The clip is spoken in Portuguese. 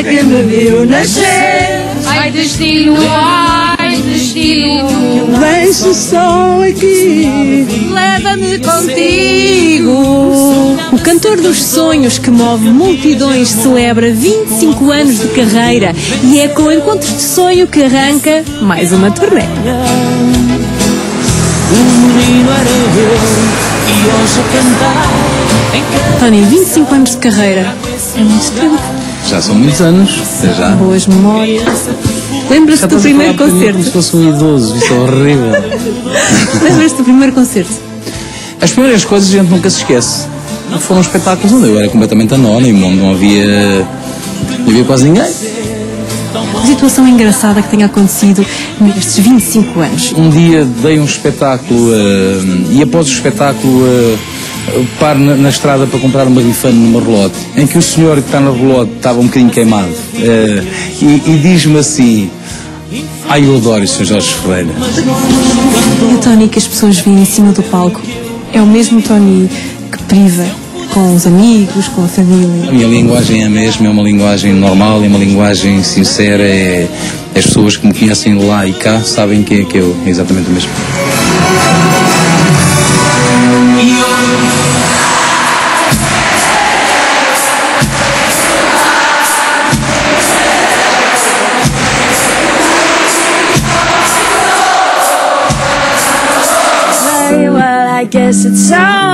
que me viu nascer. Ai destino, vem-se o sol aqui, leva-me contigo. O cantor dos sonhos que move multidões celebra 25 anos de carreira e é com Encontros de Sonho que arranca mais uma turnê. Tony, 25 anos de carreira é muito tempo. Já são muitos anos, já. Boas memórias. Lembras-te do primeiro concerto? Se fosse um idoso, isso é horrível. Lembras-te do primeiro concerto? As primeiras coisas a gente nunca se esquece. Foram espetáculos onde eu era completamente anónimo, onde não havia quase ninguém. Uma situação engraçada que tenha acontecido nestes 25 anos. Um dia dei um espetáculo e após o espetáculo paro na estrada para comprar uma bifana numa relote, em que o senhor que está na relote estava um bocadinho queimado e diz-me assim: ai, eu adoro o Sr. Jorge Ferreira. E o Tony que as pessoas veem em cima do palco é o mesmo Tony que priva com os amigos, com a família? A minha linguagem é a mesma, é uma linguagem normal, é uma linguagem sincera, as pessoas que me conhecem lá e cá sabem quem é que eu, é exatamente o mesmo. Well, I guess it's all